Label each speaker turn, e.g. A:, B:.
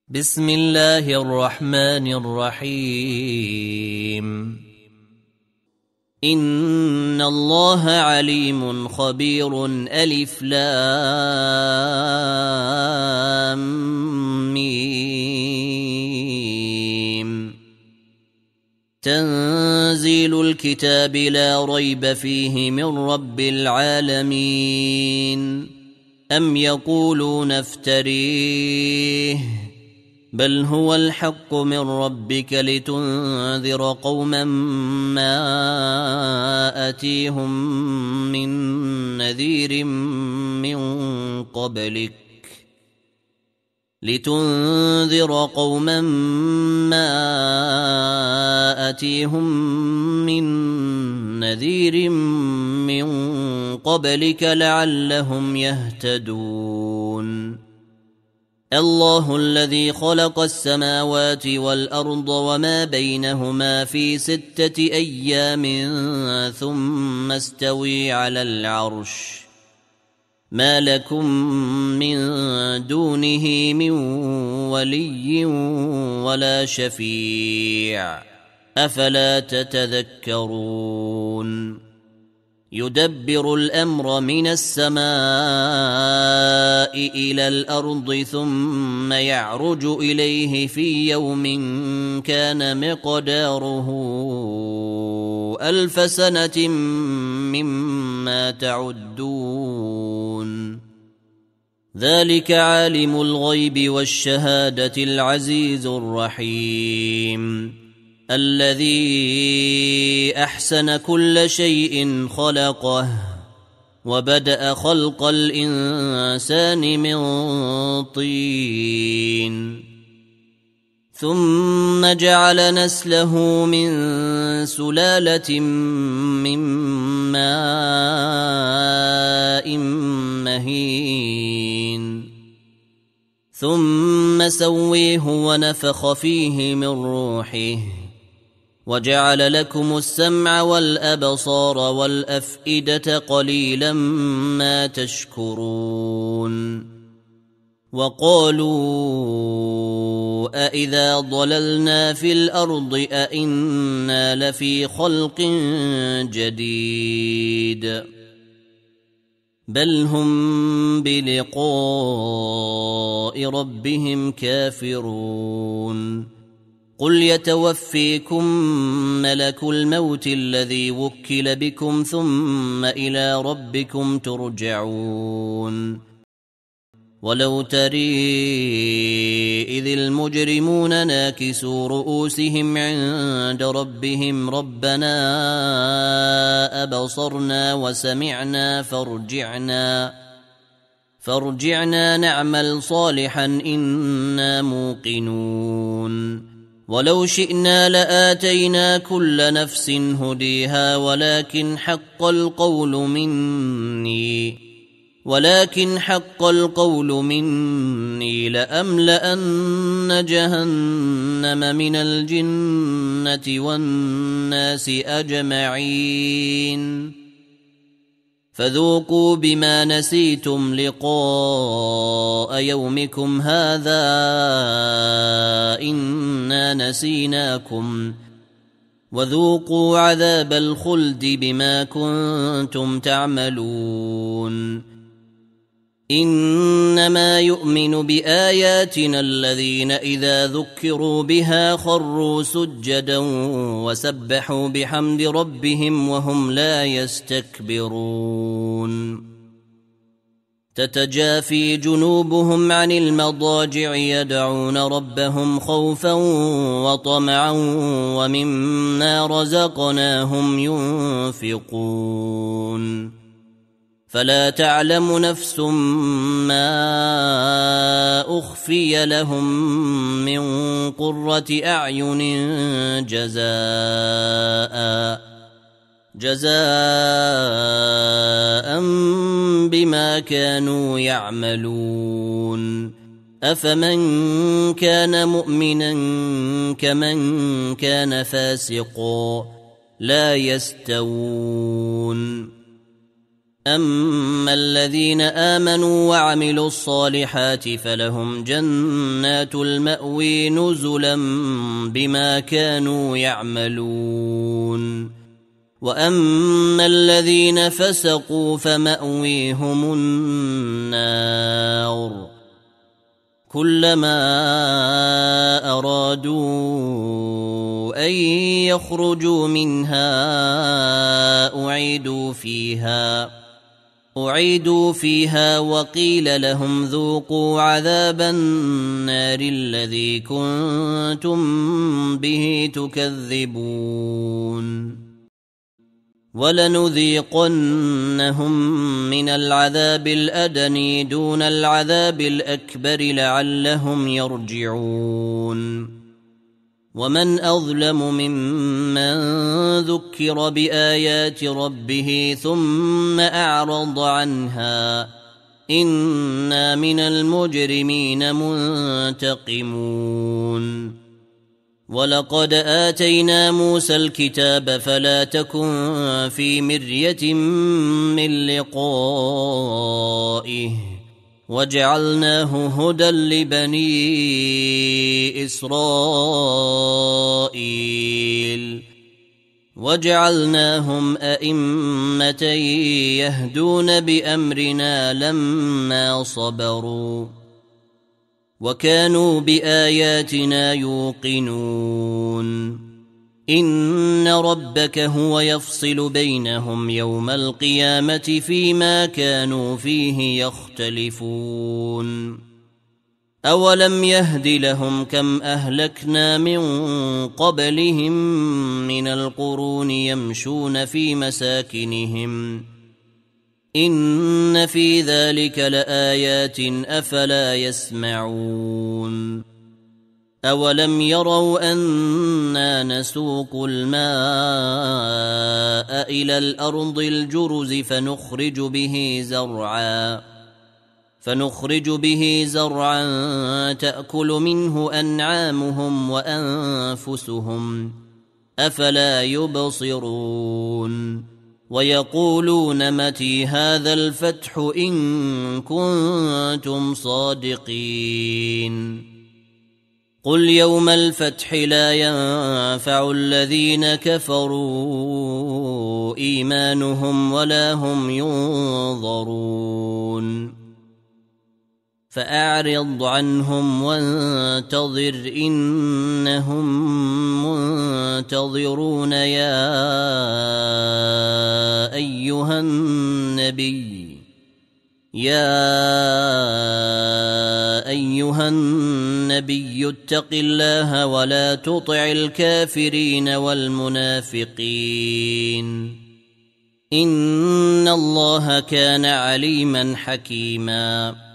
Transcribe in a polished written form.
A: بسم الله الرحمن الرحيم. إن الله عليم خبير. ألف لام ميم. تنزيل الكتاب لا ريب فيه من رب العالمين. أم يقولون افتريه بل هو الحق من ربك لتنذر قوما ما آتيهم من نذير من قبلك لعلهم يهتدون. الله الذي خلق السماوات والأرض وما بينهما في 6 أيام ثم استوي على العرش. ما لكم من دونه من ولي ولا شفيع أفلا تتذكرون. يدبر الأمر من السماء إلى الأرض ثم يعرج إليه في يوم كان مقداره 1000 سنة مما تعدون. ذلك عالم الغيب والشهادة العزيز الرحيم. الذي أحسن كل شيء خلقه وبدأ خلق الإنسان من طين ثم جعل نسله من سلالة من ماء مهين ثم سويه ونفخ فيه من روحه وجعل لكم السمع والأبصار والأفئدة قليلا ما تشكرون. وقالوا أإذا ضللنا في الأرض أإنا لفي خلق جديد بل هم بلقاء ربهم كافرون. قل يتوفيكم ملك الموت الذي وكل بكم ثم إلى ربكم ترجعون. ولو تري إذ المجرمون ناكسوا رؤوسهم عند ربهم ربنا أبصرنا وسمعنا فارجعنا نعمل صالحا إنا موقنون. ولو شئنا لآتينا كل نفس هديها ولكن حق القول مني لأملأن جهنم من الجنة والناس أجمعين. فذوقوا بما نسيتم لقاء يومكم هذا إنا نسيناكم وذوقوا عذاب الخلد بما كنتم تعملون. إنما يؤمن بآياتنا الذين إذا ذكروا بها خروا سجدا وسبحوا بحمد ربهم وهم لا يستكبرون. تتجافي جنوبهم عن المضاجع يدعون ربهم خوفا وطمعا ومما رزقناهم ينفقون. فلا تعلم نفس ما أخفي لهم من قرة أعين جزاء بما كانوا يعملون. أفمن كان مؤمنا كمن كان فاسقا لا يستوون. أما الذين آمنوا وعملوا الصالحات فلهم جنات المأوى نزلا بما كانوا يعملون وأما الذين فسقوا فمأويهم النار كلما أرادوا أن يخرجوا منها أعيدوا فيها وقيل لهم ذوقوا عذاب النار الذي كنتم به تكذبون ولنذيقنهم من العذاب الأدنى دون العذاب الأكبر لعلهم يرجعون ومن أظلم ممن ذكر بآيات ربه ثم أعرض عنها إنا من المجرمين منتقمون ولقد آتينا موسى الكتاب فلا تكن في مرية من لقائه وجعلناه هدى لبني إسرائيل وجعلناهم أئمة يهدون بأمرنا لما صبروا وكانوا بآياتنا يوقنون إن ربك هو يفصل بينهم يوم القيامة فيما كانوا فيه يختلفون أولم يهد لهم كم أهلكنا من قبلهم من القرون يمشون في مساكنهم إن في ذلك لآيات أفلا يسمعون أولم يروا أنا نسوق الماء إلى الأرض الجرز فنخرج به زرعا تأكل منه أنعامهم وأنفسهم أفلا يبصرون ويقولون متى هذا الفتح إن كنتم صادقين قل يوم الفتح لا ينفع الذين كفروا إيمانهم ولا هم ينظرون فأعرض عنهم وانتظر إنهم منتظرون يا أيها النبي اتق الله ولا تطع الكافرين والمنافقين إن الله كان عليما حكيما